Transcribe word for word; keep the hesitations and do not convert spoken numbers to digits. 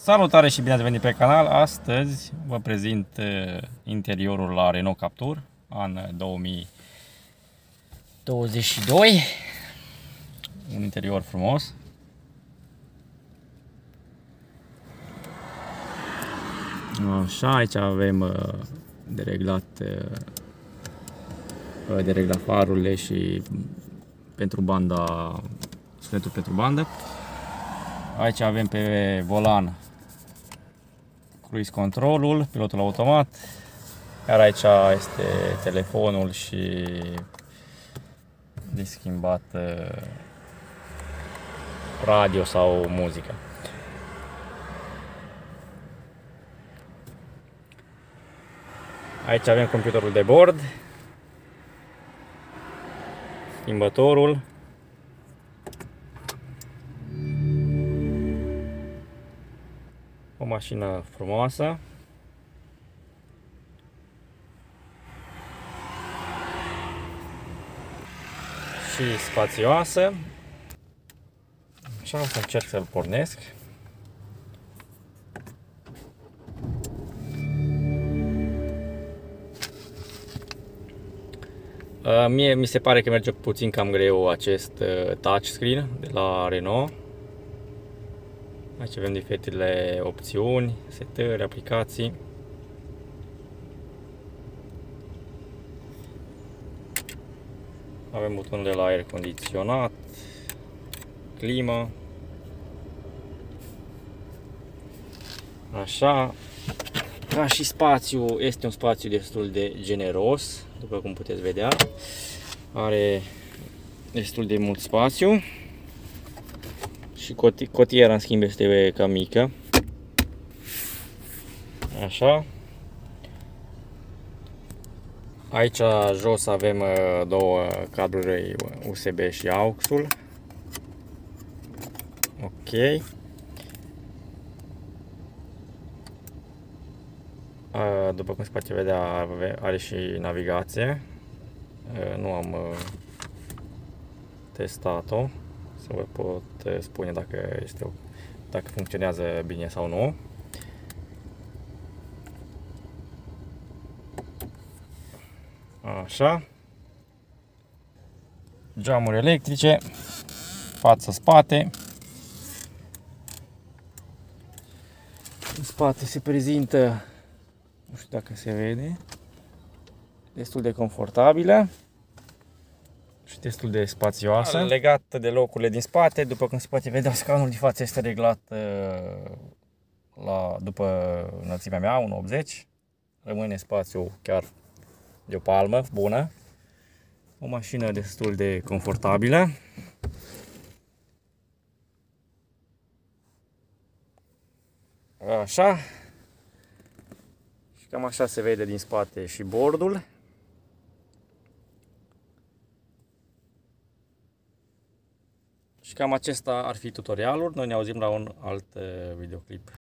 Salutare și bine ați venit pe canal. Astăzi vă prezint interiorul la Renault Captur, an două mii douăzeci și doi. Un interior frumos. Așa, aici avem de reglat de reglat farurile și pentru banda, sunetul pentru bandă. Aici avem pe volan cruise controlul, pilotul automat, iar aici este telefonul și de schimbat radio sau muzică. Aici avem computerul de bord, schimbătorul, o mașină frumoasă. Și spațioasă. Așa, o să încerc să-l pornesc. Mie mi se pare că merge puțin cam greu acest touchscreen de la Renault. Aici avem diferitele opțiuni, setări, aplicații. Avem butonul de la aer condiționat, climă. Așa, ca și spațiu, este un spațiu destul de generos, după cum puteți vedea. Are destul de mult spațiu. Și cotiera, în schimb, este cam mică. Așa. Aici jos avem două cabluri U S B și AUX-ul. Ok. După cum se poate vedea, are și navigație. Nu am testat-o, să vă pot spune dacă este, dacă funcționează bine sau nu. Așa. Geamuri electrice, față-spate. În spate se prezintă, nu știu dacă se vede, destul de confortabilă și destul de spațioasă. Legat de locurile din spate, după cum se poate vedea, scaunul de față este reglat la, după înălțimea mea, unu optzeci. Rămâne spațiu chiar de o palmă bună. O mașină destul de confortabilă. Așa. Și cam așa se vede din spate și bordul. Și cam acesta ar fi tutorialul. Noi ne auzim la un alt videoclip.